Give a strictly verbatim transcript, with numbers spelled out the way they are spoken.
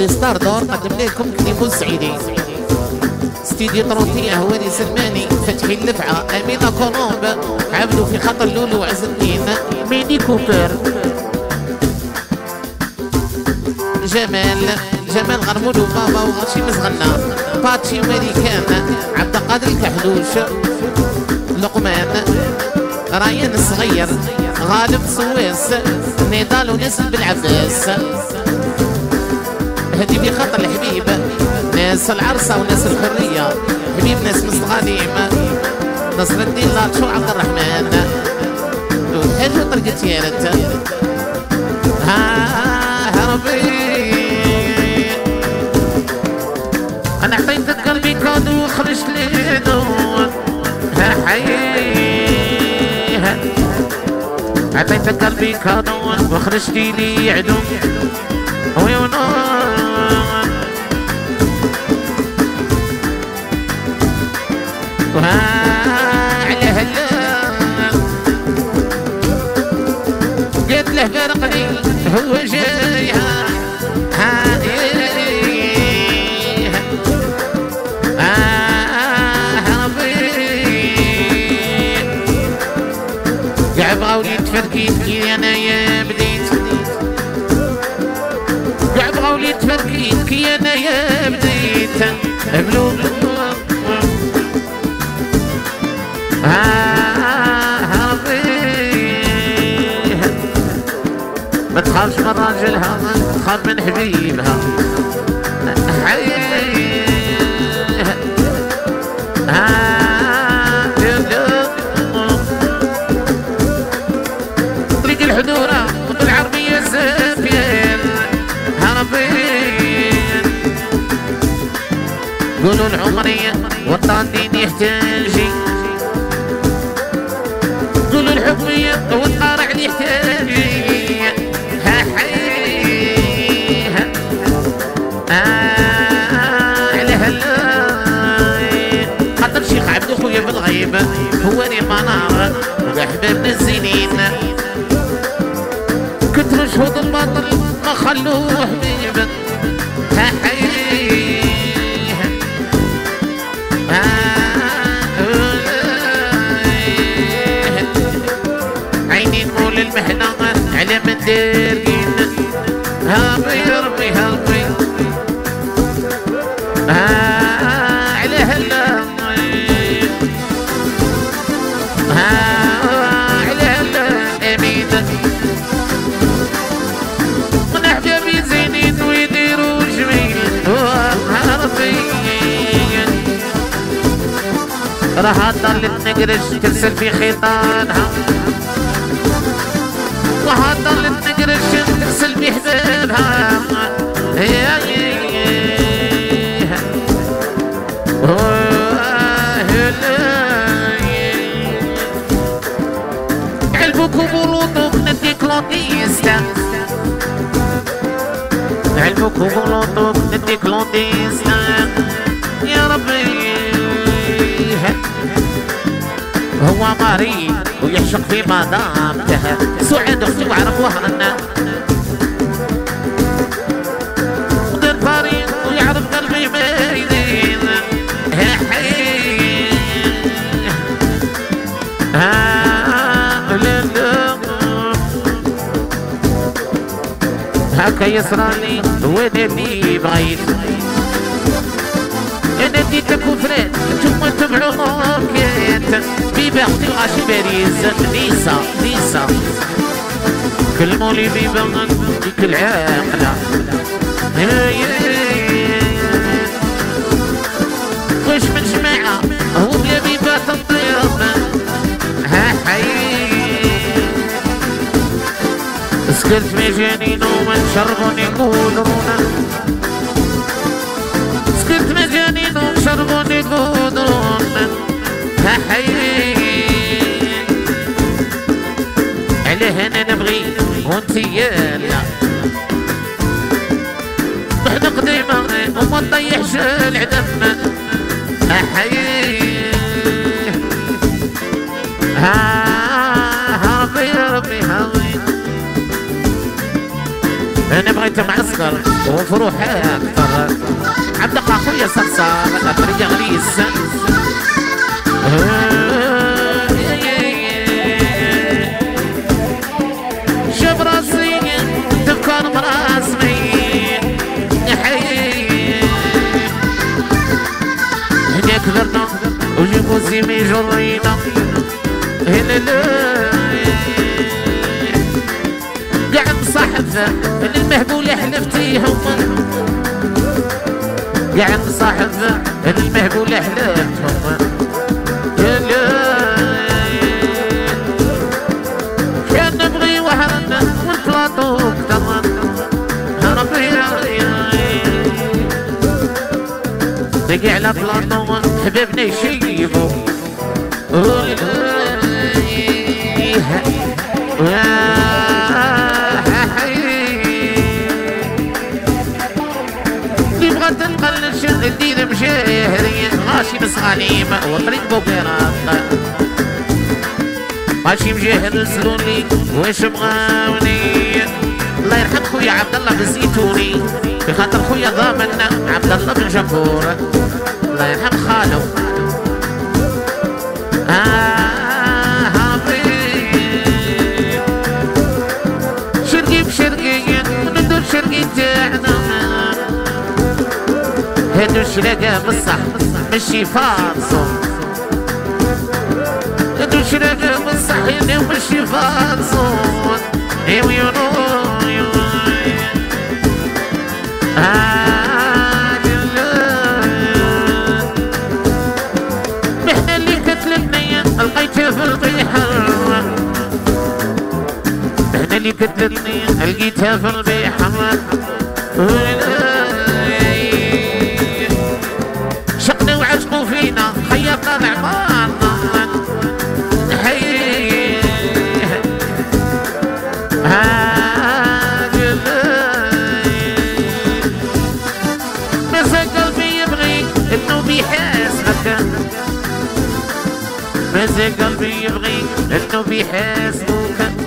لي ستار دور قدم لكم كليبو السعيدي ستيديو طرونتية هواري سلماني فتحي اللفعة أمينة كولومب عبدو في خطر لولو عز الدين ميني كوبر جمال جمال غرمود وبابا وغرشي مزغنا باتشي وماريكان عبد القادر الكحلوش لقمان رايان الصغير غالب سويس نضال وناس بالعباس هدي في خطر الحبيب ناس العرسة وناس الحرية حبيب ناس مستغانيم نصر الدين لاتشو عبد الرحمن حاجة طرقت يارت ها ربي أنا عطيتك قلبي كادو وخرجت لي دور ها حي عطيتك قلبي كادو وخرجتي لي عدو ويونور وها على هلا قلت له فرقني هو جاي ها ها قاع بغاولي تفركيت كي انا يا بديت قاع بغاولي تفركيت كي انا يا بديت بلو بلو ها ربي ما تخافش من راجلها تخاف من حبيبها حي ها طريق الحدورة والعربية زافية ها ربي قولوا العمرية والطاندين يحتاجي قولوا الحكمية والقارع اللي يحتاجي ها حي ها على هلا خاطر شيخ عبدو خويا بالغيب هو لي منار وحبابنا الزينين كتر شهود الباطل ما خلوه حبيب ها حي المحنة على من دارين هابي ربي هابي ها على هلا ها على هلا امين من احبابي زينين ويديروا جميل ها ربي راها ضلت نقرش ترسل في خيطانها وهذا اللي تقرش تغسل بحبابها يا علبك وبلوطك نديك لوطيستا علبك وبلوطك نديك لوطيستا يا ربي هو مريض ويعشق في مدامته سعد اختي وعرف وهرنا ودير فريق ويعرف قلبي مايلين ها حي ها لا لا هكا يسراني وانا اللي بغيت انا ديتك وفرات ثم تبعوا ماركات بيبا اختي وغاشي باريس نيسا نيسا كلموا لي بيبا ديك العاقلة واش من جماعة هم يا بيبا تنطيب ها حي سكرت مجانين وما نشربوني قدرونا سكرت مجانين ومشربوني قدرونا ها حي عليه انا نبغي وانتي يالا بعد قديمة وما تطيحش العدم ها حي ها ربي ربي هاوي انا بغيت معسكر وفروح اكثر عبد اخويا صرصار طريق غريس شوف راسي تفكر براسمي هنا كبرنا وجيبو زيمي جرينا هنا لا قاعد مصاحب المهبول حلفتيهم قاعد مصاحب المهبول حلفتهم كان نبغي وهرنا والبلاطو كتر ربي دقي على بلاطو حبيبنا يشيبو يبغى تنقلش الدين مشاهري ماشي بس غنيم وطريق بوكيرات ماشي مجاهر السلوني واش بغاوني الله يرحم خويا عبد الله بالزيتوني بخاطر خويا ضامن عبد الله بن جبور الله يرحم خالو آه حبيب شرقي بشرقي ندو شرقي تاعنا هادو الشلاقة بصح مشي فاصو هادو الشلاقة بصح هادو مشي فاصو ايو يونو آه محنا اللي كتلتني لقيتها في البحر محنا اللي كتلتني لقيتها في البحر شقنا وعشقوا فينا خيطنا العمارنا حي هاجل بس قلبي يبغيك انه بيحاسبك بس قلبي يبغيك انه بيحاسبك